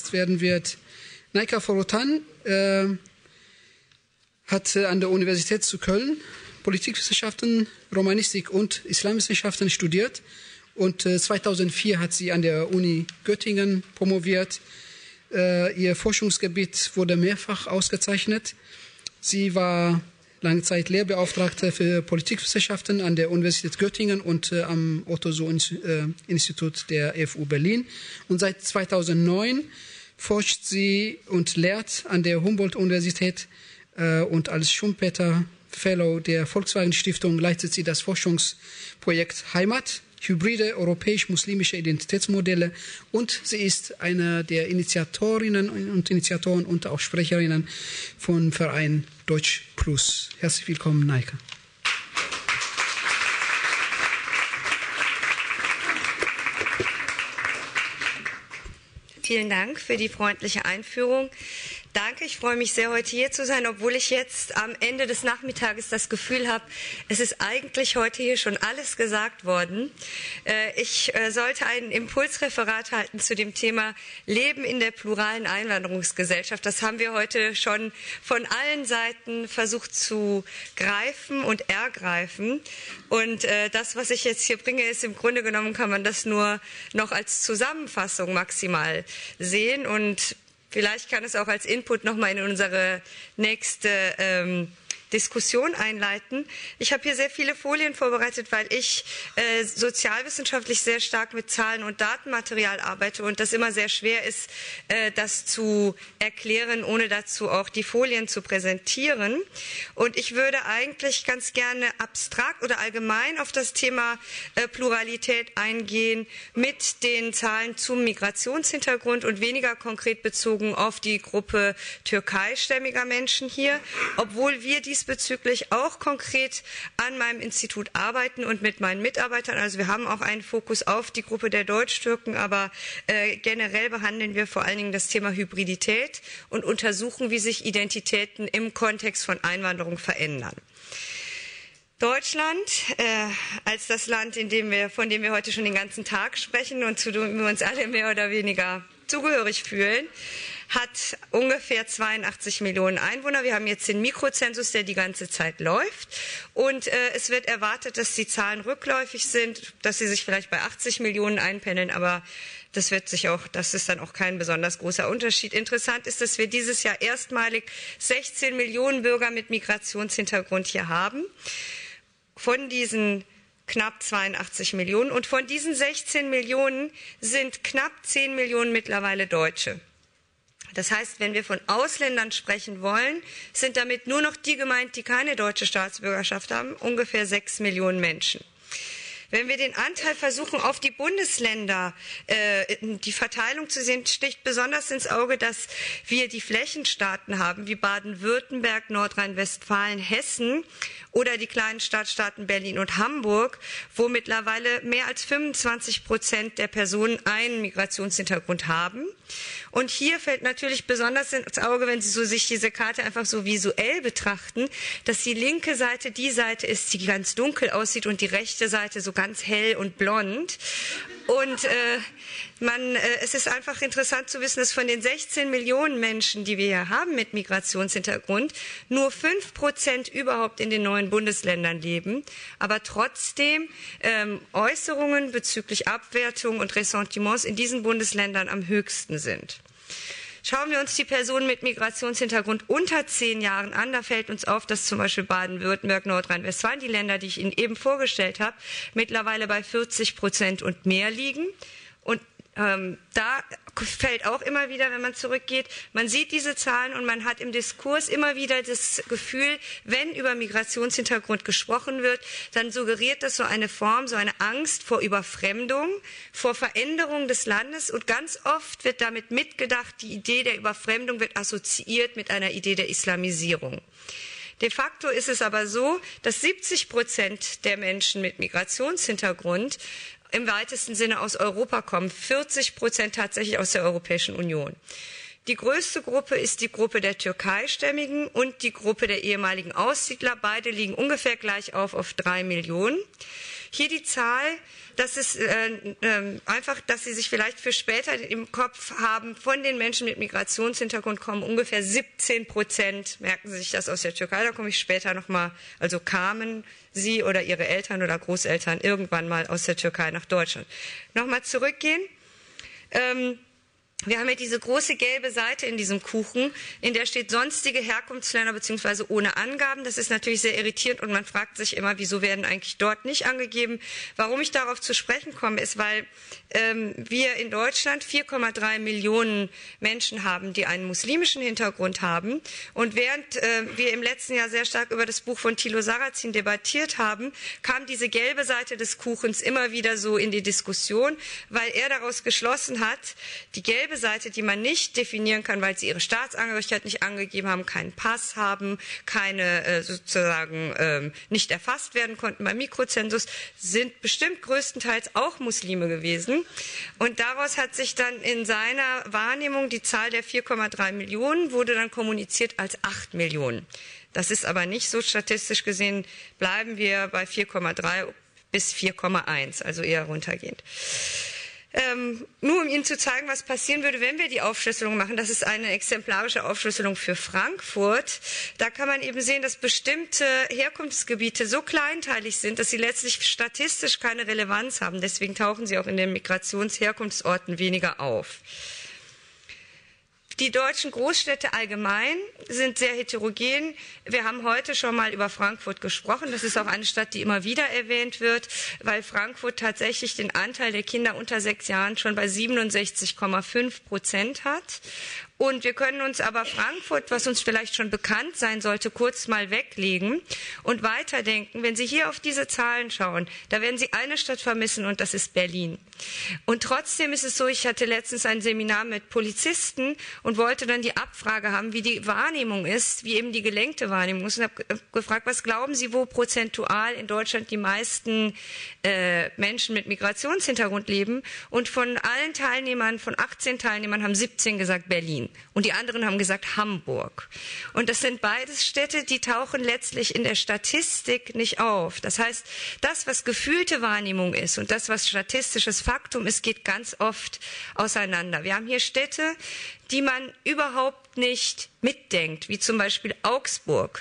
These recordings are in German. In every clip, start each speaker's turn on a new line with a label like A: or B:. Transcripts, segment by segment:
A: zuerst werden wird Naika Forotan, hat an der Universität zu Köln Politikwissenschaften, Romanistik und Islamwissenschaften studiert und 2004 hat sie an der Uni Göttingen promoviert. Ihr Forschungsgebiet wurde mehrfach ausgezeichnet. Sie war lange Zeit Lehrbeauftragte für Politikwissenschaften an der Universität Göttingen und am Otto-Suhr-Institut der FU Berlin. Und seit 2009 forscht sie und lehrt an der Humboldt-Universität und als Schumpeter Fellow der Volkswagen Stiftung leitet sie das Forschungsprojekt Heimat, hybride europäisch-muslimische Identitätsmodelle und sie ist eine der Initiatorinnen und Initiatoren und auch Sprecherinnen von Verein Deutsch Plus. Herzlich willkommen, Naika.
B: Vielen Dank für die freundliche Einführung. Danke, ich freue mich sehr, heute hier zu sein, obwohl ich jetzt am Ende des Nachmittages das Gefühl habe, es ist eigentlich heute hier schon alles gesagt worden. Ich sollte ein Impulsreferat halten zu dem Thema Leben in der pluralen Einwanderungsgesellschaft. Das haben wir heute schon von allen Seiten versucht zu greifen und ergreifen. Und das, was ich jetzt hier bringe, ist im Grunde genommen, kann man das nur noch als Zusammenfassung maximal sehen und vielleicht kann es auch als Input nochmal in unsere nächste Diskussion einleiten. Ich habe hier sehr viele Folien vorbereitet, weil ich sozialwissenschaftlich sehr stark mit Zahlen und Datenmaterial arbeite und das immer sehr schwer ist, das zu erklären, ohne dazu auch die Folien zu präsentieren. Und ich würde eigentlich ganz gerne abstrakt oder allgemein auf das Thema Pluralität eingehen mit den Zahlen zum Migrationshintergrund und weniger konkret bezogen auf die Gruppe türkeistämmiger Menschen hier, obwohl wir diesbezüglich auch konkret an meinem Institut arbeiten und mit meinen Mitarbeitern. Also wir haben auch einen Fokus auf die Gruppe der Deutsch-Türken, aber generell behandeln wir vor allen Dingen das Thema Hybridität und untersuchen, wie sich Identitäten im Kontext von Einwanderung verändern. Deutschland als das Land, von dem wir heute schon den ganzen Tag sprechen und zu dem wir uns alle mehr oder weniger zugehörig fühlen, hat ungefähr 82 Millionen Einwohner. Wir haben jetzt den Mikrozensus, der die ganze Zeit läuft. Und es wird erwartet, dass die Zahlen rückläufig sind, dass sie sich vielleicht bei 80 Millionen einpendeln, aber das ist dann auch kein besonders großer Unterschied. Interessant ist, dass wir dieses Jahr erstmalig 16 Millionen Bürger mit Migrationshintergrund hier haben. Von diesen knapp 82 Millionen. Und von diesen 16 Millionen sind knapp 10 Millionen mittlerweile Deutsche. Das heißt, wenn wir von Ausländern sprechen wollen, sind damit nur noch die gemeint, die keine deutsche Staatsbürgerschaft haben, ungefähr 6 Millionen Menschen. Wenn wir den Anteil versuchen, auf die Bundesländer die Verteilung zu sehen, sticht besonders ins Auge, dass wir die Flächenstaaten haben, wie Baden-Württemberg, Nordrhein-Westfalen, Hessen oder die kleinen Stadtstaaten Berlin und Hamburg, wo mittlerweile mehr als 25% der Personen einen Migrationshintergrund haben. Und hier fällt natürlich besonders ins Auge, wenn Sie sich diese Karte einfach so visuell betrachten, dass die linke Seite die Seite ist, die ganz dunkel aussieht und die rechte Seite so ganz hell und blond. Und es ist einfach interessant zu wissen, dass von den 16 Millionen Menschen, die wir hier haben mit Migrationshintergrund, nur 5% überhaupt in den neuen Bundesländern leben, aber trotzdem Äußerungen bezüglich Abwertung und Ressentiments in diesen Bundesländern am höchsten sind. Schauen wir uns die Personen mit Migrationshintergrund unter 10 Jahren an, da fällt uns auf, dass zum Beispiel Baden-Württemberg, Nordrhein-Westfalen, die Länder, die ich Ihnen eben vorgestellt habe, mittlerweile bei 40% und mehr liegen. Und da fällt auch immer wieder, wenn man zurückgeht, man sieht diese Zahlen und man hat im Diskurs immer wieder das Gefühl, wenn über Migrationshintergrund gesprochen wird, dann suggeriert das so eine Form, so eine Angst vor Überfremdung, vor Veränderung des Landes und ganz oft wird damit mitgedacht, die Idee der Überfremdung wird assoziiert mit einer Idee der Islamisierung. De facto ist es aber so, dass 70% der Menschen mit Migrationshintergrund im weitesten Sinne aus Europa kommen, 40% tatsächlich aus der Europäischen Union. Die größte Gruppe ist die Gruppe der Türkeistämmigen und die Gruppe der ehemaligen Aussiedler. Beide liegen ungefähr gleich auf 3 Millionen. Hier die Zahl das ist einfach, dass Sie sich vielleicht für später im Kopf haben, von den Menschen mit Migrationshintergrund kommen ungefähr 17%, merken Sie sich das, aus der Türkei, da komme ich später nochmal, also kamen Sie oder Ihre Eltern oder Großeltern irgendwann mal aus der Türkei nach Deutschland. Nochmal zurückgehen. Wir haben ja diese große gelbe Seite in diesem Kuchen, in der steht sonstige Herkunftsländer bzw. ohne Angaben. Das ist natürlich sehr irritierend und man fragt sich immer, wieso werden eigentlich dort nicht angegeben. Warum ich darauf zu sprechen komme, ist, weil wir in Deutschland 4,3 Millionen Menschen haben, die einen muslimischen Hintergrund haben. Und während wir im letzten Jahr sehr stark über das Buch von Thilo Sarrazin debattiert haben, kam diese gelbe Seite des Kuchens immer wieder so in die Diskussion, weil er daraus geschlossen hat, die gelbe Seite, die man nicht definieren kann, weil sie ihre Staatsangehörigkeit nicht angegeben haben, keinen Pass haben, keine sozusagen nicht erfasst werden konnten beim Mikrozensus, sind bestimmt größtenteils auch Muslime gewesen. Und daraus hat sich dann in seiner Wahrnehmung die Zahl der 4,3 Millionen wurde dann kommuniziert als 8 Millionen. Das ist aber nicht so, statistisch gesehen bleiben wir bei 4,3 bis 4,1, also eher runtergehend. Nur um Ihnen zu zeigen, was passieren würde, wenn wir die Aufschlüsselung machen. Das ist eine exemplarische Aufschlüsselung für Frankfurt. Da kann man eben sehen, dass bestimmte Herkunftsgebiete so kleinteilig sind, dass sie letztlich statistisch keine Relevanz haben. Deswegen tauchen sie auch in den Migrationsherkunftsorten weniger auf. Die deutschen Großstädte allgemein sind sehr heterogen. Wir haben heute schon mal über Frankfurt gesprochen. Das ist auch eine Stadt, die immer wieder erwähnt wird, weil Frankfurt tatsächlich den Anteil der Kinder unter 6 Jahren schon bei 67,5% hat. Und wir können uns aber Frankfurt, was uns vielleicht schon bekannt sein sollte, kurz mal weglegen und weiterdenken. Wenn Sie hier auf diese Zahlen schauen, da werden Sie eine Stadt vermissen und das ist Berlin. Und trotzdem ist es so, ich hatte letztens ein Seminar mit Polizisten und wollte dann die Abfrage haben, wie die Wahrnehmung ist, wie eben die gelenkte Wahrnehmung ist. Und habe gefragt, was glauben Sie, wo prozentual in Deutschland die meisten Menschen mit Migrationshintergrund leben? Und von allen Teilnehmern, von 18 Teilnehmern, haben 17 gesagt Berlin. Und die anderen haben gesagt Hamburg. Und das sind beides Städte, die tauchen letztlich in der Statistik nicht auf. Das heißt, das, was gefühlte Wahrnehmung ist und das, was statistisches Faktum ist, geht ganz oft auseinander. Wir haben hier Städte, die man überhaupt nicht mitdenkt, wie zum Beispiel Augsburg.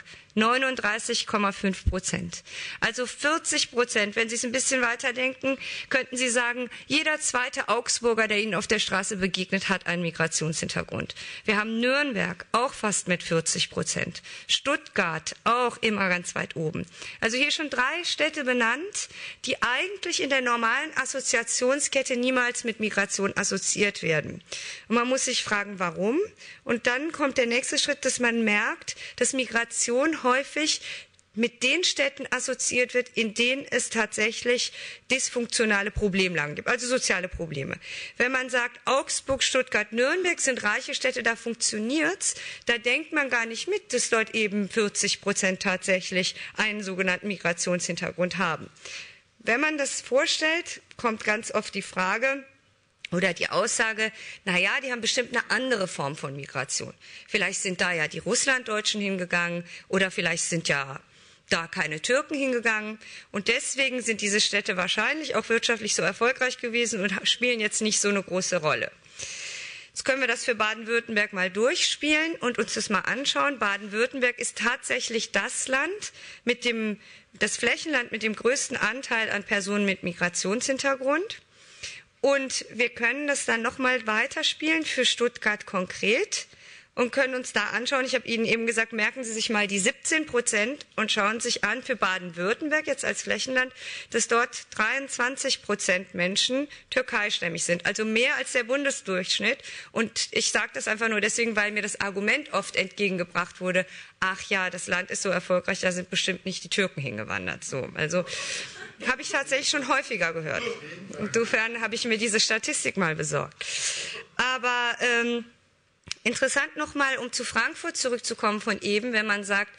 B: 39,5%. Also 40%, wenn Sie es ein bisschen weiterdenken, könnten Sie sagen, jeder zweite Augsburger, der Ihnen auf der Straße begegnet, hat einen Migrationshintergrund. Wir haben Nürnberg, auch fast mit 40%. Stuttgart, auch immer ganz weit oben. Also hier schon 3 Städte benannt, die eigentlich in der normalen Assoziationskette niemals mit Migration assoziiert werden. Und man muss sich fragen, warum? Und dann kommt der nächste Schritt, dass man merkt, dass Migration häufig mit den Städten assoziiert wird, in denen es tatsächlich dysfunktionale Problemlagen gibt, also soziale Probleme. Wenn man sagt, Augsburg, Stuttgart, Nürnberg sind reiche Städte, da funktioniert's, da denkt man gar nicht mit, dass dort eben 40% tatsächlich einen sogenannten Migrationshintergrund haben. Wenn man das vorstellt, kommt ganz oft die Frage, oder die Aussage, naja, die haben bestimmt eine andere Form von Migration. Vielleicht sind da ja die Russlanddeutschen hingegangen oder vielleicht sind ja da keine Türken hingegangen. Und deswegen sind diese Städte wahrscheinlich auch wirtschaftlich so erfolgreich gewesen und spielen jetzt nicht so eine große Rolle. Jetzt können wir das für Baden-Württemberg mal durchspielen und uns das mal anschauen. Baden-Württemberg ist tatsächlich das Land das Flächenland mit dem größten Anteil an Personen mit Migrationshintergrund. Und wir können das dann nochmal weiterspielen für Stuttgart konkret und können uns da anschauen. Ich habe Ihnen eben gesagt, merken Sie sich mal die 17% und schauen sich an für Baden-Württemberg jetzt als Flächenland, dass dort 23% Menschen türkeistämmig sind, also mehr als der Bundesdurchschnitt. Und ich sage das einfach nur deswegen, weil mir das Argument oft entgegengebracht wurde, ach ja, das Land ist so erfolgreich, da sind bestimmt nicht die Türken hingewandert. So, also habe ich tatsächlich schon häufiger gehört. Insofern habe ich mir diese Statistik mal besorgt. Aber Interessant nochmal, um zu Frankfurt zurückzukommen von eben, wenn man sagt,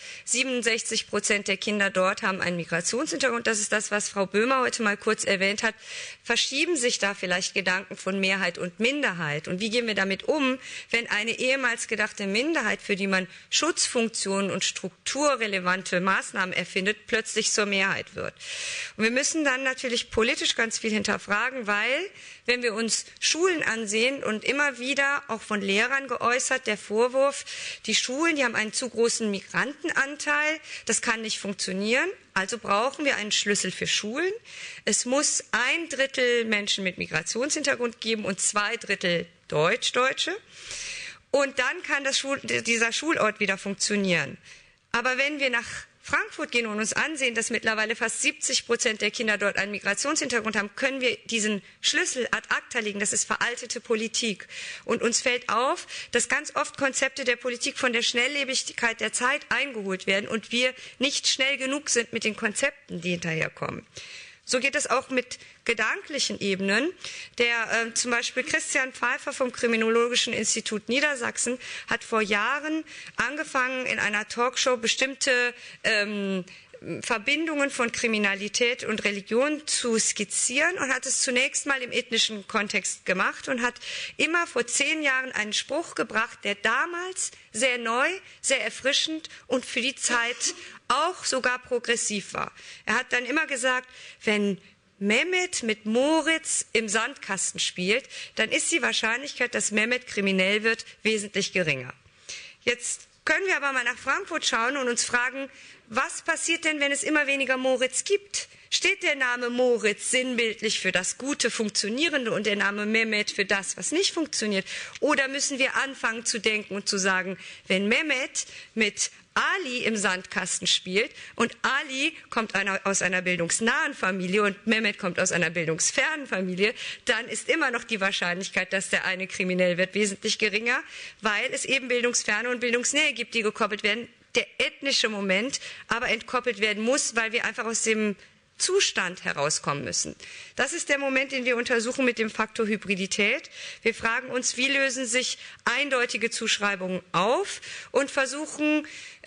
B: 67% der Kinder dort haben einen Migrationshintergrund, das ist das, was Frau Böhmer heute mal kurz erwähnt hat, verschieben sich da vielleicht Gedanken von Mehrheit und Minderheit? Und wie gehen wir damit um, wenn eine ehemals gedachte Minderheit, für die man Schutzfunktionen und strukturrelevante Maßnahmen erfindet, plötzlich zur Mehrheit wird? Und wir müssen dann natürlich politisch ganz viel hinterfragen, weil, wenn wir uns Schulen ansehen und immer wieder auch von Lehrern geäußert, der Vorwurf, die Schulen, die haben einen zu großen Migrantenanteil, das kann nicht funktionieren, also brauchen wir einen Schlüssel für Schulen. Es muss 1/3 Menschen mit Migrationshintergrund geben und 2/3 Deutsche. Und dann kann dieser Schulort wieder funktionieren. Aber wenn wir nach Frankfurt gehen und uns ansehen, dass mittlerweile fast 70% der Kinder dort einen Migrationshintergrund haben, können wir diesen Schlüssel ad acta legen. Das ist veraltete Politik. Und uns fällt auf, dass ganz oft Konzepte der Politik von der Schnelllebigkeit der Zeit eingeholt werden und wir nicht schnell genug sind mit den Konzepten, die hinterherkommen. So geht es auch mit gedanklichen Ebenen. Zum Beispiel Christian Pfeiffer vom Kriminologischen Institut Niedersachsen hat vor Jahren angefangen, in einer Talkshow bestimmte Verbindungen von Kriminalität und Religion zu skizzieren und hat es zunächst mal im ethnischen Kontext gemacht und hat immer vor 10 Jahren einen Spruch gebracht, der damals sehr neu, sehr erfrischend und für die Zeit auch sogar progressiv war. Er hat dann immer gesagt, wenn Mehmet mit Moritz im Sandkasten spielt, dann ist die Wahrscheinlichkeit, dass Mehmet kriminell wird, wesentlich geringer. Jetzt können wir aber mal nach Frankfurt schauen und uns fragen, was passiert denn, wenn es immer weniger Moritz gibt? Steht der Name Moritz sinnbildlich für das Gute, Funktionierende und der Name Mehmet für das, was nicht funktioniert? Oder müssen wir anfangen zu denken und zu sagen, wenn Mehmet mit Ali im Sandkasten spielt und Ali kommt aus einer bildungsnahen Familie und Mehmet kommt aus einer bildungsfernen Familie, dann ist immer noch die Wahrscheinlichkeit, dass der eine kriminell wird, wesentlich geringer, weil es eben Bildungsferne und Bildungsnähe gibt, die gekoppelt werden. Der ethnische Moment aber entkoppelt werden muss, weil wir einfach aus dem Zustand herauskommen müssen. Das ist der Moment, den wir untersuchen mit dem Faktor Hybridität. Wir fragen uns, wie lösen sich eindeutige Zuschreibungen auf und versuchen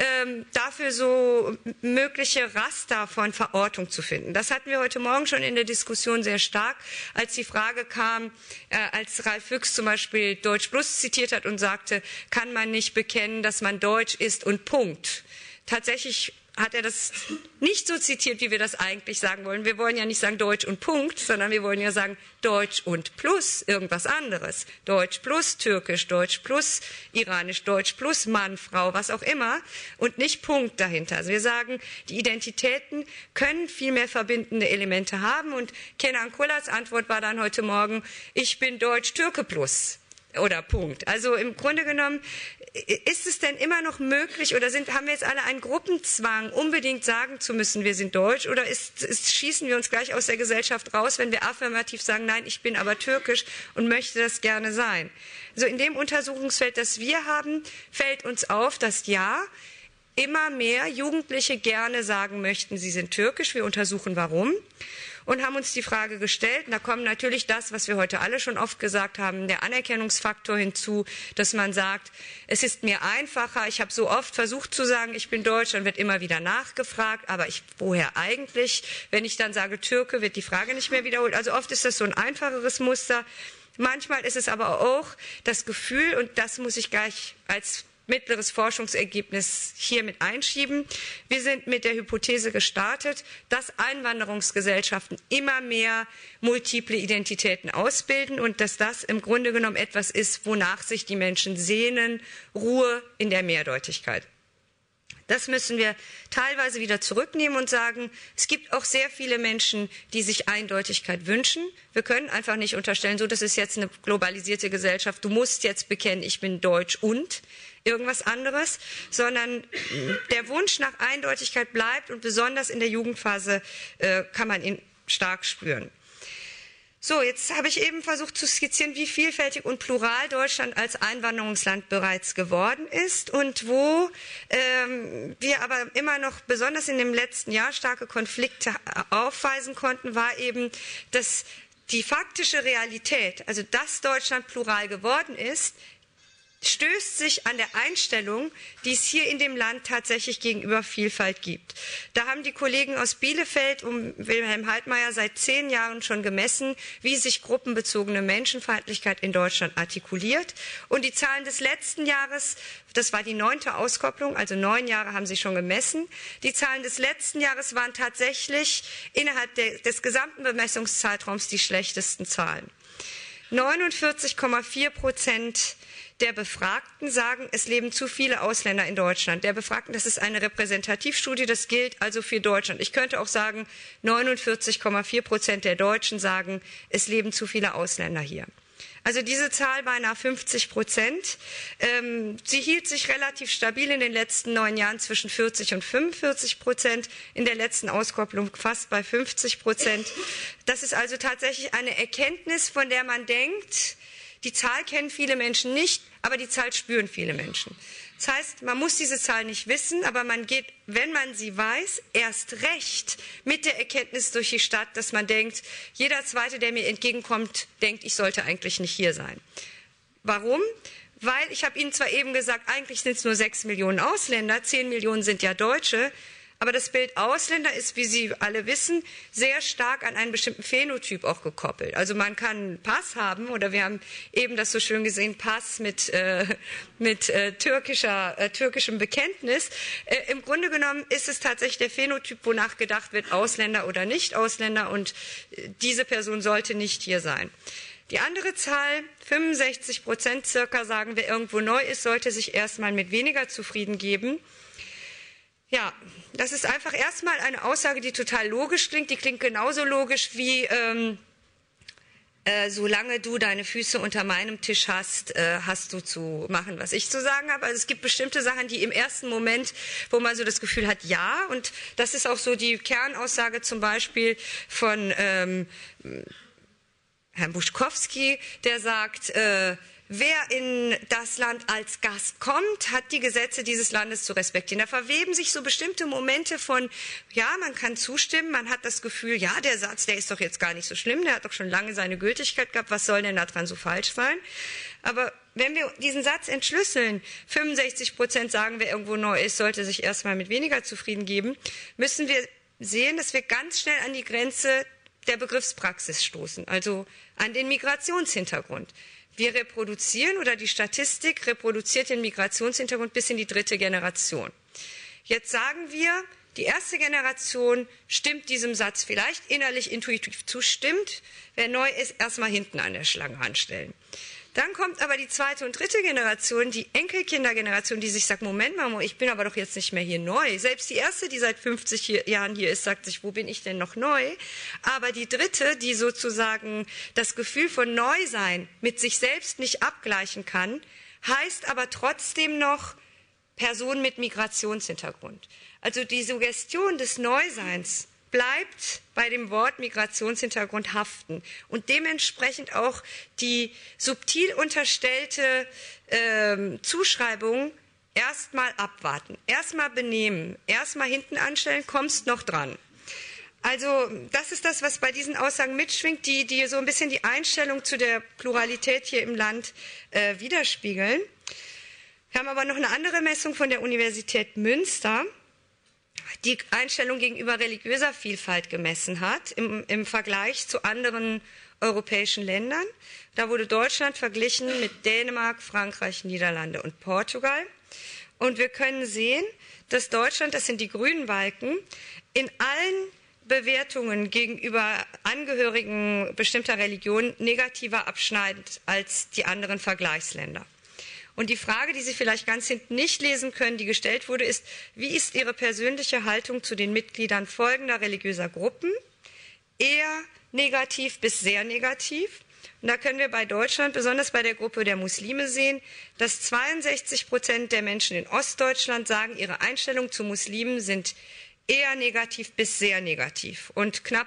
B: dafür so mögliche Raster von Verortung zu finden. Das hatten wir heute Morgen schon in der Diskussion sehr stark, als die Frage kam, als Ralf Füchs zum Beispiel Deutsch Plus zitiert hat und sagte, kann man nicht bekennen, dass man Deutsch ist und Punkt. Tatsächlich hat er das nicht so zitiert, wie wir das eigentlich sagen wollen. Wir wollen ja nicht sagen Deutsch und Punkt, sondern wir wollen ja sagen Deutsch und plus irgendwas anderes. Deutsch plus Türkisch, Deutsch plus Iranisch, Deutsch plus Mann, Frau, was auch immer und nicht Punkt dahinter. Also wir sagen, die Identitäten können viel mehr verbindende Elemente haben und Kenan Kullers Antwort war dann heute Morgen, ich bin Deutsch-Türke plus. Oder Punkt. Also im Grunde genommen, ist es denn immer noch möglich oder haben wir jetzt alle einen Gruppenzwang, unbedingt sagen zu müssen, wir sind deutsch oder schießen wir uns gleich aus der Gesellschaft raus, wenn wir affirmativ sagen, nein, ich bin aber türkisch und möchte das gerne sein. Also in dem Untersuchungsfeld, das wir haben, fällt uns auf, dass ja, immer mehr Jugendliche gerne sagen möchten, sie sind türkisch. Wir untersuchen warum. Und haben uns die Frage gestellt, und da kommt natürlich das, was wir heute alle schon oft gesagt haben, der Anerkennungsfaktor hinzu, dass man sagt, es ist mir einfacher, ich habe so oft versucht zu sagen, ich bin Deutsch, dann wird immer wieder nachgefragt, aber woher eigentlich? Wenn ich dann sage Türke, wird die Frage nicht mehr wiederholt. Also oft ist das so ein einfacheres Muster. Manchmal ist es aber auch das Gefühl, und das muss ich gleich als mittleres Forschungsergebnis hier mit einschieben. Wir sind mit der Hypothese gestartet, dass Einwanderungsgesellschaften immer mehr multiple Identitäten ausbilden und dass das im Grunde genommen etwas ist, wonach sich die Menschen sehnen, Ruhe in der Mehrdeutigkeit. Das müssen wir teilweise wieder zurücknehmen und sagen, es gibt auch sehr viele Menschen, die sich Eindeutigkeit wünschen. Wir können einfach nicht unterstellen, so, das ist jetzt eine globalisierte Gesellschaft, du musst jetzt bekennen, ich bin deutsch und irgendwas anderes, sondern der Wunsch nach Eindeutigkeit bleibt und besonders in der Jugendphase kann man ihn stark spüren. So, jetzt habe ich eben versucht zu skizzieren, wie vielfältig und plural Deutschland als Einwanderungsland bereits geworden ist und wo wir aber immer noch besonders in dem letzten Jahr starke Konflikte aufweisen konnten, war eben, dass die faktische Realität, also dass Deutschland plural geworden ist, stößt sich an der Einstellung, die es hier in dem Land tatsächlich gegenüber Vielfalt gibt. Da haben die Kollegen aus Bielefeld um Wilhelm Heidmeier seit 10 Jahren schon gemessen, wie sich gruppenbezogene Menschenfeindlichkeit in Deutschland artikuliert. Und die Zahlen des letzten Jahres, das war die 9. Auskopplung, also 9 Jahre haben sie schon gemessen. Die Zahlen des letzten Jahres waren tatsächlich innerhalb des gesamten Bemessungszeitraums die schlechtesten Zahlen. 49,4% der Befragten sagen, es leben zu viele Ausländer in Deutschland. Der Befragten, das ist eine Repräsentativstudie, das gilt also für Deutschland. Ich könnte auch sagen, 49,4% der Deutschen sagen, es leben zu viele Ausländer hier. Also diese Zahl beinahe 50%. Sie hielt sich relativ stabil in den letzten 9 Jahren zwischen 40 und 45%, in der letzten Auskopplung fast bei 50%. Das ist also tatsächlich eine Erkenntnis, von der man denkt, die Zahl kennen viele Menschen nicht, aber die Zahl spüren viele Menschen. Das heißt, man muss diese Zahl nicht wissen, aber man geht, wenn man sie weiß, erst recht mit der Erkenntnis durch die Stadt, dass man denkt, jeder Zweite, der mir entgegenkommt, denkt, ich sollte eigentlich nicht hier sein. Warum? Weil, ich habe Ihnen zwar eben gesagt, eigentlich sind es nur 6 Millionen Ausländer, 10 Millionen sind ja Deutsche, aber das Bild Ausländer ist, wie Sie alle wissen, sehr stark an einen bestimmten Phänotyp auch gekoppelt. Also man kann einen Pass haben, oder wir haben eben das so schön gesehen, Pass mit türkischem Bekenntnis. Im Grunde genommen ist es tatsächlich der Phänotyp, wonach gedacht wird, Ausländer oder Nicht-Ausländer, und diese Person sollte nicht hier sein. Die andere Zahl, 65% circa, sagen, wer irgendwo neu ist, sollte sich erstmal mit weniger zufrieden geben. Ja, das ist einfach erstmal eine Aussage, die total logisch klingt. Die klingt genauso logisch wie, solange du deine Füße unter meinem Tisch hast, hast du zu machen, was ich zu sagen habe. Also es gibt bestimmte Sachen, die im ersten Moment, wo man so das Gefühl hat, ja, und das ist auch so die Kernaussage zum Beispiel von Herrn Buschkowski, der sagt, wer in das Land als Gast kommt, hat die Gesetze dieses Landes zu respektieren. Da verweben sich so bestimmte Momente von, ja, man kann zustimmen, man hat das Gefühl, ja, der Satz, der ist doch jetzt gar nicht so schlimm, der hat doch schon lange seine Gültigkeit gehabt, was soll denn daran so falsch sein? Aber wenn wir diesen Satz entschlüsseln, 65% sagen, wer irgendwo neu ist, sollte sich erstmal mit weniger zufrieden geben, müssen wir sehen, dass wir ganz schnell an die Grenze der Begriffspraxis stoßen, also an den Migrationshintergrund. Wir reproduzieren, oder die Statistik reproduziert den Migrationshintergrund bis in die 3. Generation. Jetzt sagen wir, die erste Generation stimmt diesem Satz vielleicht innerlich intuitiv zu, stimmt, wer neu ist, erstmal hinten an der Schlange anstellen. Dann kommt aber die 2. und 3. Generation, die Enkelkindergeneration, die sich sagt, Moment mal, ich bin aber doch jetzt nicht mehr hier neu. Selbst die erste, die seit 50 Jahren hier ist, sagt sich, wo bin ich denn noch neu? Aber die 3., die sozusagen das Gefühl von Neusein mit sich selbst nicht abgleichen kann, heißt aber trotzdem noch Person mit Migrationshintergrund. Also die Suggestion des Neuseins bleibt bei dem Wort Migrationshintergrund haften und dementsprechend auch die subtil unterstellte Zuschreibung erstmal abwarten, erstmal benehmen, erstmal hinten anstellen, kommst noch dran. Also das ist das, was bei diesen Aussagen mitschwingt, die so ein bisschen die Einstellung zu der Pluralität hier im Land widerspiegeln. Wir haben aber noch eine andere Messung von der Universität Münster, die Einstellung gegenüber religiöser Vielfalt gemessen hat im Vergleich zu anderen europäischen Ländern. Da wurde Deutschland verglichen mit Dänemark, Frankreich, Niederlande und Portugal. Und wir können sehen, dass Deutschland, das sind die grünen Balken, in allen Bewertungen gegenüber Angehörigen bestimmter Religionen negativer abschneidet als die anderen Vergleichsländer. Und die Frage, die Sie vielleicht ganz hinten nicht lesen können, die gestellt wurde, ist, wie ist Ihre persönliche Haltung zu den Mitgliedern folgender religiöser Gruppen? Eher negativ bis sehr negativ. Und da können wir bei Deutschland, besonders bei der Gruppe der Muslime sehen, dass 62% der Menschen in Ostdeutschland sagen, ihre Einstellungen zu Muslimen sind eher negativ bis sehr negativ. Und knapp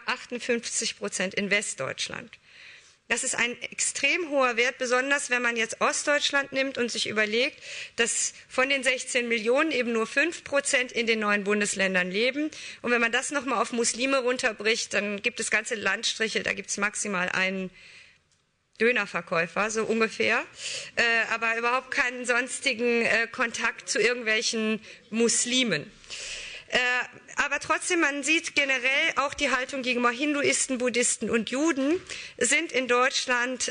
B: 58% in Westdeutschland. Das ist ein extrem hoher Wert, besonders wenn man jetzt Ostdeutschland nimmt und sich überlegt, dass von den 16 Millionen eben nur 5% in den neuen Bundesländern leben. Und wenn man das nochmal auf Muslime runterbricht, dann gibt es ganze Landstriche, da gibt es maximal einen Dönerverkäufer, so ungefähr, aber überhaupt keinen sonstigen Kontakt zu irgendwelchen Muslimen. Aber trotzdem, man sieht generell auch die Haltung gegenüber Hinduisten, Buddhisten und Juden sind in Deutschland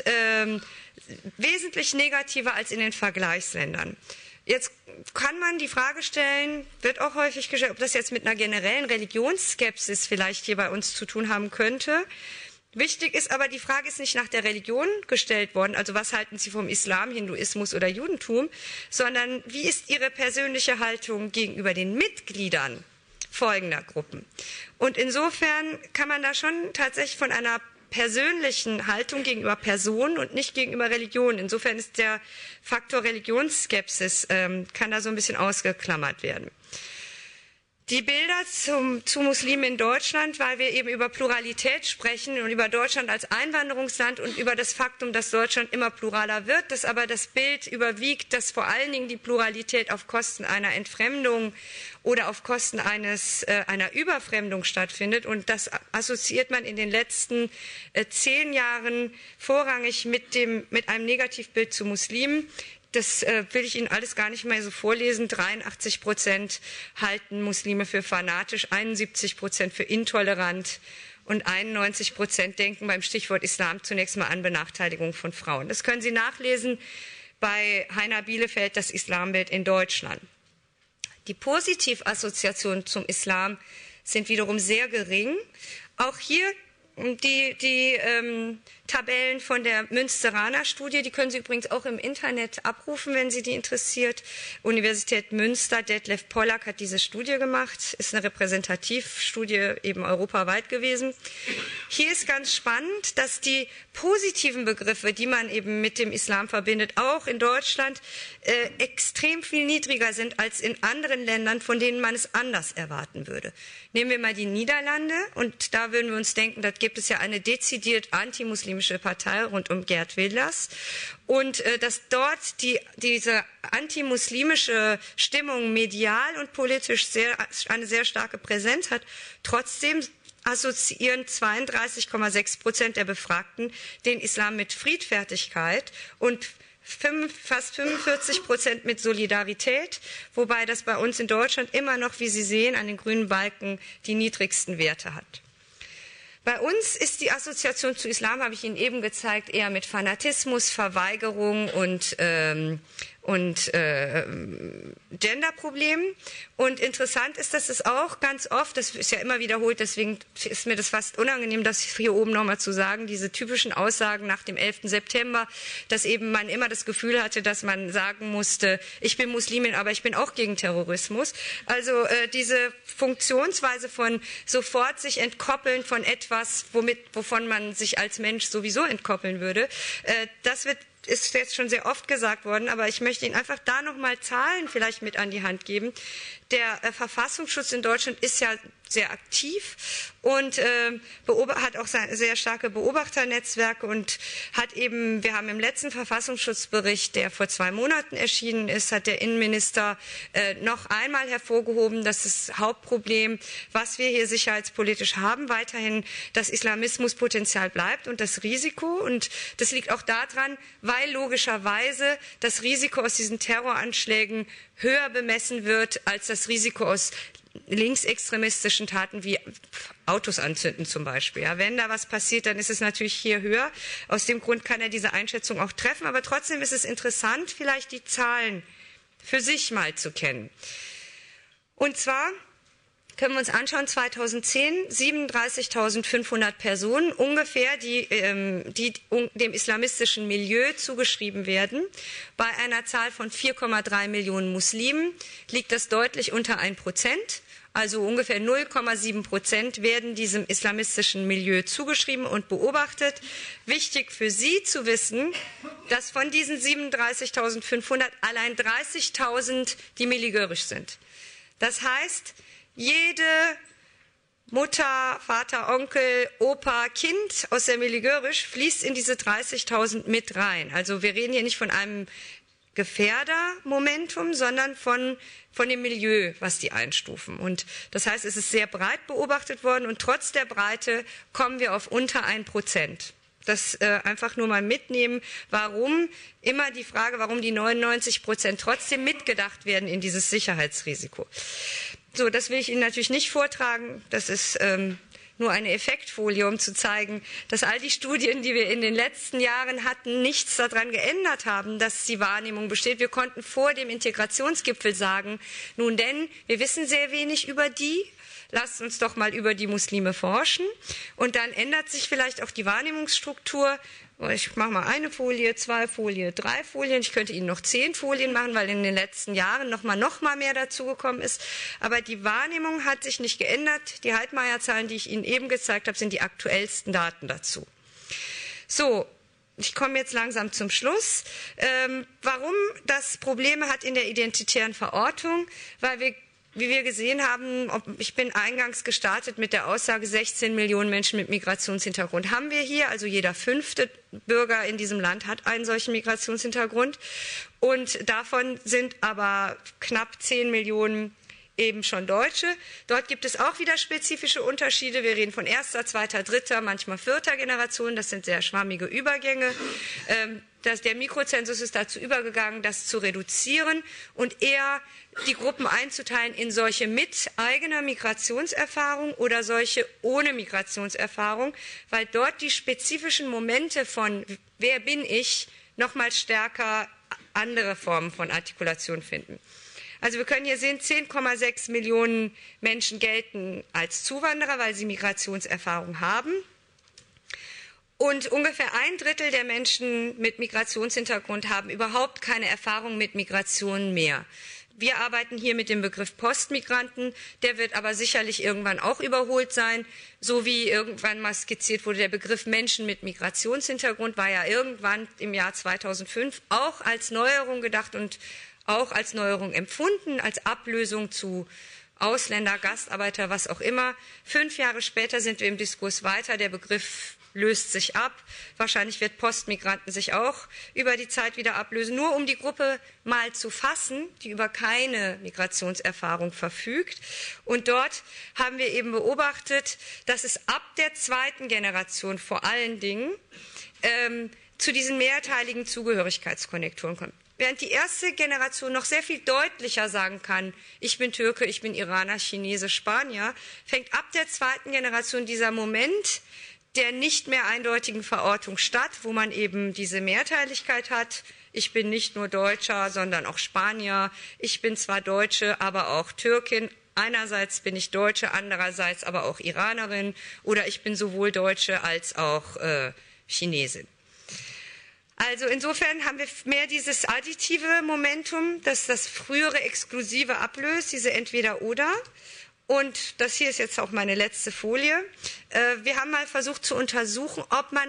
B: wesentlich negativer als in den Vergleichsländern. Jetzt kann man die Frage stellen, wird auch häufig gestellt, ob das jetzt mit einer generellen Religionsskepsis vielleicht hier bei uns zu tun haben könnte. Wichtig ist aber, die Frage ist nicht nach der Religion gestellt worden, also was halten Sie vom Islam, Hinduismus oder Judentum, sondern wie ist Ihre persönliche Haltung gegenüber den Mitgliedern folgender Gruppen. Und insofern kann man da schon tatsächlich von einer persönlichen Haltung gegenüber Personen und nicht gegenüber Religionen. Insofern ist der Faktor Religionsskepsis, kann da so ein bisschen ausgeklammert werden. Die Bilder zu Muslimen in Deutschland, weil wir eben über Pluralität sprechen und über Deutschland als Einwanderungsland und über das Faktum, dass Deutschland immer pluraler wird, dass aber das Bild überwiegt, dass vor allen Dingen die Pluralität auf Kosten einer Entfremdung oder auf Kosten einer Überfremdung stattfindet. Und das assoziiert man in den letzten 10 Jahren vorrangig mit einem Negativbild zu Muslimen. Das will ich Ihnen alles gar nicht mehr so vorlesen. 83% halten Muslime für fanatisch, 71% für intolerant und 91% denken beim Stichwort Islam zunächst mal an Benachteiligung von Frauen. Das können Sie nachlesen bei Heiner Bielefeld, das Islambild in Deutschland. Die Positivassoziationen zum Islam sind wiederum sehr gering. Auch hier die Tabellen von der Münsteraner Studie, die können Sie übrigens auch im Internet abrufen, wenn Sie die interessiert. Universität Münster, Detlef Pollack hat diese Studie gemacht, ist eine Repräsentativstudie eben europaweit gewesen. Hier ist ganz spannend, dass die positiven Begriffe, die man eben mit dem Islam verbindet, auch in Deutschland extrem viel niedriger sind als in anderen Ländern, von denen man es anders erwarten würde. Nehmen wir mal die Niederlande und da würden wir uns denken, da gibt es ja eine dezidiert antimuslimische Partei rund um Geert Wilders und dass dort diese antimuslimische Stimmung medial und politisch eine sehr starke Präsenz hat. Trotzdem assoziieren 32,6% der Befragten den Islam mit Friedfertigkeit und fast 45% mit Solidarität, wobei das bei uns in Deutschland immer noch, wie Sie sehen, an den grünen Balken die niedrigsten Werte hat. Bei uns ist die Assoziation zu Islam, habe ich Ihnen eben gezeigt, eher mit Fanatismus, Verweigerung und Genderproblemen. Und interessant ist, dass es auch ganz oft, das ist ja immer wiederholt, deswegen ist mir das fast unangenehm, das hier oben nochmal zu sagen, diese typischen Aussagen nach dem 11. September, dass eben man immer das Gefühl hatte, dass man sagen musste, ich bin Muslimin, aber ich bin auch gegen Terrorismus. Also diese Funktionsweise von sofort sich entkoppeln von etwas, wovon man sich als Mensch sowieso entkoppeln würde, das ist jetzt schon sehr oft gesagt worden, aber ich möchte Ihnen einfach da nochmal Zahlen vielleicht mit an die Hand geben. Der Verfassungsschutz in Deutschland ist ja sehr aktiv und hat auch sehr starke Beobachternetzwerke und wir haben im letzten Verfassungsschutzbericht, der vor 2 Monaten erschienen ist, hat der Innenminister noch einmal hervorgehoben, dass das Hauptproblem, was wir hier sicherheitspolitisch haben, weiterhin das Islamismuspotenzial bleibt und das Risiko. Und das liegt auch daran, weil logischerweise das Risiko aus diesen Terroranschlägen höher bemessen wird als das Risiko aus linksextremistischen Taten wie Autos anzünden zum Beispiel. Ja, wenn da was passiert, dann ist es natürlich hier höher. Aus dem Grund kann er diese Einschätzung auch treffen. Aber trotzdem ist es interessant, vielleicht die Zahlen für sich mal zu kennen. Und zwar können wir uns anschauen, 2010 37.500 Personen ungefähr, die dem islamistischen Milieu zugeschrieben werden. Bei einer Zahl von 4,3 Millionen Muslimen liegt das deutlich unter 1%. Also ungefähr 0,7% werden diesem islamistischen Milieu zugeschrieben und beobachtet. Wichtig für Sie zu wissen, dass von diesen 37.500 allein 30.000 die miligörisch sind. Das heißt, jede Mutter, Vater, Onkel, Opa, Kind aus der Miligörisch fließt in diese 30.000 mit rein. Also wir reden hier nicht von einem Gefährdermomentum, sondern von dem Milieu, was die einstufen. Und das heißt, es ist sehr breit beobachtet worden und trotz der Breite kommen wir auf unter 1%. Das einfach nur mal mitnehmen, warum immer die Frage, warum die 99% trotzdem mitgedacht werden in dieses Sicherheitsrisiko. So, das will ich Ihnen natürlich nicht vortragen. Das ist nur eine Effektfolie, um zu zeigen, dass all die Studien, die wir in den letzten Jahren hatten, nichts daran geändert haben, dass die Wahrnehmung besteht. Wir konnten vor dem Integrationsgipfel sagen, nun denn, wir wissen sehr wenig über die. Lasst uns doch mal über die Muslime forschen. Und dann ändert sich vielleicht auch die Wahrnehmungsstruktur. Ich mache mal eine Folie, 2 Folien, 3 Folien. Ich könnte Ihnen noch 10 Folien machen, weil in den letzten Jahren noch mal mehr dazugekommen ist. Aber die Wahrnehmung hat sich nicht geändert. Die Heitmeier-Zahlen, die ich Ihnen eben gezeigt habe, sind die aktuellsten Daten dazu. So. Ich komme jetzt langsam zum Schluss. Warum das Probleme hat in der identitären Verortung? Weil wir, wie wir gesehen haben, ich bin eingangs gestartet mit der Aussage, 16 Millionen Menschen mit Migrationshintergrund haben wir hier. Also jeder 5. Bürger in diesem Land hat einen solchen Migrationshintergrund. Und davon sind aber knapp 10 Millionen eben schon Deutsche. Dort gibt es auch wieder spezifische Unterschiede. Wir reden von 1., 2., 3., manchmal 4. Generation. Das sind sehr schwammige Übergänge. Der Mikrozensus ist dazu übergegangen, das zu reduzieren und eher die Gruppen einzuteilen in solche mit eigener Migrationserfahrung oder solche ohne Migrationserfahrung, weil dort die spezifischen Momente von wer bin ich noch mal stärker andere Formen von Artikulation finden. Also wir können hier sehen, 10,6 Millionen Menschen gelten als Zuwanderer, weil sie Migrationserfahrung haben. Und ungefähr 1/3 der Menschen mit Migrationshintergrund haben überhaupt keine Erfahrung mit Migration mehr. Wir arbeiten hier mit dem Begriff Postmigranten, der wird aber sicherlich irgendwann auch überholt sein, so wie irgendwann mal skizziert wurde, der Begriff Menschen mit Migrationshintergrund war ja irgendwann im Jahr 2005 auch als Neuerung gedacht und auch als Neuerung empfunden, als Ablösung zu Ausländer, Gastarbeiter, was auch immer. 5 Jahre später sind wir im Diskurs weiter, der Begriff löst sich ab. Wahrscheinlich wird Postmigranten sich auch über die Zeit wieder ablösen, nur um die Gruppe mal zu fassen, die über keine Migrationserfahrung verfügt. Und dort haben wir eben beobachtet, dass es ab der 2. Generation vor allen Dingen zu diesen mehrteiligen Zugehörigkeitskonnektoren kommt. Während die 1. Generation noch sehr viel deutlicher sagen kann, ich bin Türke, ich bin Iraner, Chinese, Spanier, fängt ab der 2. Generation dieser Moment der nicht mehr eindeutigen Verortung statt, wo man eben diese Mehrteiligkeit hat. Ich bin nicht nur Deutscher, sondern auch Spanier. Ich bin zwar Deutsche, aber auch Türkin. Einerseits bin ich Deutsche, andererseits aber auch Iranerin. Oder ich bin sowohl Deutsche als auch Chinesin. Also insofern haben wir mehr dieses additive Momentum, das das frühere Exklusive ablöst, diese Entweder-Oder. Und das hier ist jetzt auch meine letzte Folie. Wir haben mal versucht zu untersuchen, ob man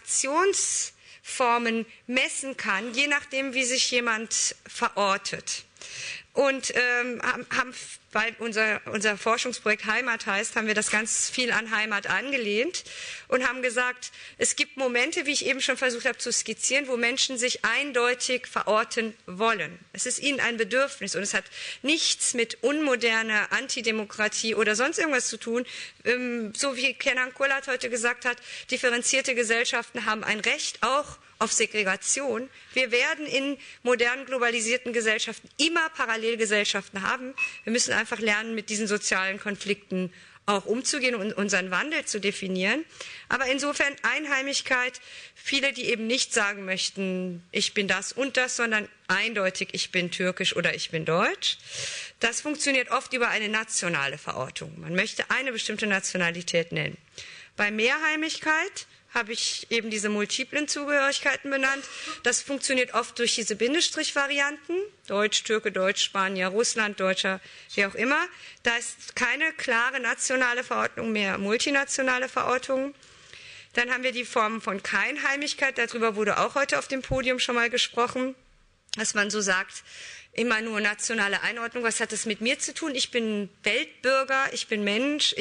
B: Reaktionsformen messen kann, je nachdem, wie sich jemand verortet. Und haben, weil unser Forschungsprojekt Heimat heißt, haben wir das ganz viel an Heimat angelehnt und haben gesagt, es gibt Momente, wie ich eben schon versucht habe zu skizzieren, wo Menschen sich eindeutig verorten wollen. Es ist ihnen ein Bedürfnis und es hat nichts mit unmoderner Antidemokratie oder sonst irgendwas zu tun. So wie Kenan Kulat heute gesagt hat, differenzierte Gesellschaften haben ein Recht auch auf Segregation. Wir werden in modernen, globalisierten Gesellschaften immer Parallelgesellschaften haben. Wir müssen einfach lernen, mit diesen sozialen Konflikten auch umzugehen und unseren Wandel zu definieren. Aber insofern Einheimigkeit, viele, die eben nicht sagen möchten, ich bin das und das, sondern eindeutig, ich bin türkisch oder ich bin deutsch. Das funktioniert oft über eine nationale Verortung. Man möchte eine bestimmte Nationalität nennen. Bei Mehrheimigkeit habe ich eben diese multiplen Zugehörigkeiten benannt. Das funktioniert oft durch diese Bindestrich-Varianten. Deutsch, Türke, Deutsch, Spanier, Russland, Deutscher, wie auch immer. Da ist keine klare nationale Verordnung mehr, multinationale Verortungen. Dann haben wir die Formen von Keinheimigkeit. Darüber wurde auch heute auf dem Podium schon mal gesprochen, dass man so sagt, immer nur nationale Einordnung. Was hat das mit mir zu tun? Ich bin Weltbürger, ich bin Mensch,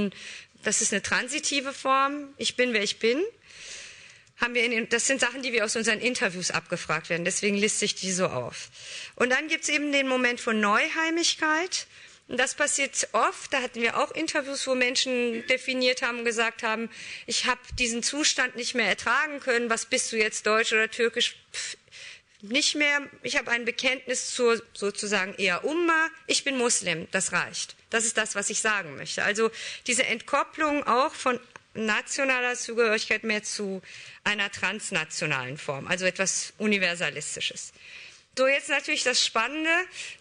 B: das ist eine transitive Form. Ich bin, wer ich bin. Das sind Sachen, die wir aus unseren Interviews abgefragt werden. Deswegen liste ich die so auf. Und dann gibt es eben den Moment von Neuheimigkeit. Und das passiert oft. Da hatten wir auch Interviews, wo Menschen definiert haben und gesagt haben, ich habe diesen Zustand nicht mehr ertragen können. Was bist du jetzt, deutsch oder türkisch? Nicht mehr. Ich habe ein Bekenntnis zur sozusagen eher Umma. Ich bin Muslim. Das reicht. Das ist das, was ich sagen möchte. Also diese Entkopplung auch von nationaler Zugehörigkeit mehr zu einer transnationalen Form. Also etwas Universalistisches. So, jetzt natürlich das Spannende,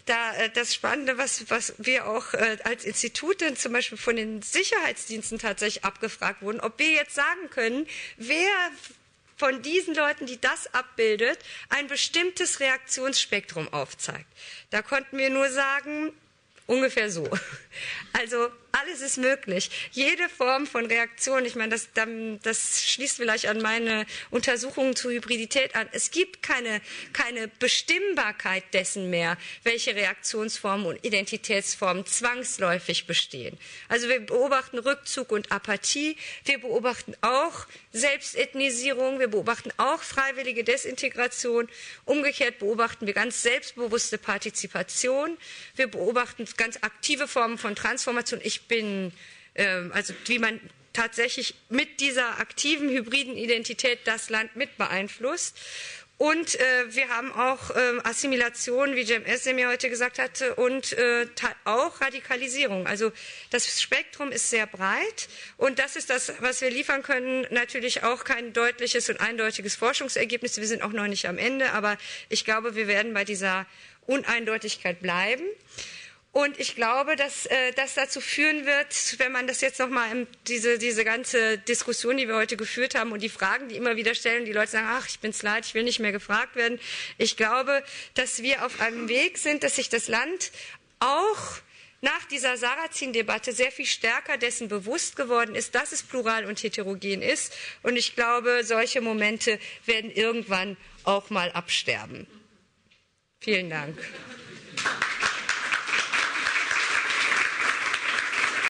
B: was wir auch als Institut dann zum Beispiel von den Sicherheitsdiensten tatsächlich abgefragt wurden, ob wir jetzt sagen können, wer von diesen Leuten, die das abbildet, ein bestimmtes Reaktionsspektrum aufzeigt. Da konnten wir nur sagen, ungefähr so. Also alles ist möglich. Jede Form von Reaktion, ich meine, das schließt vielleicht an meine Untersuchungen zur Hybridität an. Es gibt keine Bestimmbarkeit dessen mehr, welche Reaktionsformen und Identitätsformen zwangsläufig bestehen. Also wir beobachten Rückzug und Apathie, wir beobachten auch Selbstethnisierung, wir beobachten auch freiwillige Desintegration. Umgekehrt beobachten wir ganz selbstbewusste Partizipation, wir beobachten ganz aktive Formen von Transformation. Also wie man tatsächlich mit dieser aktiven hybriden Identität das Land mit beeinflusst. Und wir haben auch Assimilation, wie Cem Özdemir heute gesagt hatte, und auch Radikalisierung. Also das Spektrum ist sehr breit und das ist das, was wir liefern können. Natürlich auch kein deutliches und eindeutiges Forschungsergebnis. Wir sind auch noch nicht am Ende, aber ich glaube, wir werden bei dieser Uneindeutigkeit bleiben. Und ich glaube, dass das dazu führen wird, wenn man das jetzt nochmal, diese ganze Diskussion, die wir heute geführt haben und die Fragen, die immer wieder stellen, die Leute sagen, ach, ich bin's leid, ich will nicht mehr gefragt werden. Ich glaube, dass wir auf einem Weg sind, dass sich das Land auch nach dieser Sarrazin-Debatte sehr viel stärker dessen bewusst geworden ist, dass es plural und heterogen ist. Und ich glaube, solche Momente werden irgendwann auch mal absterben. Vielen Dank.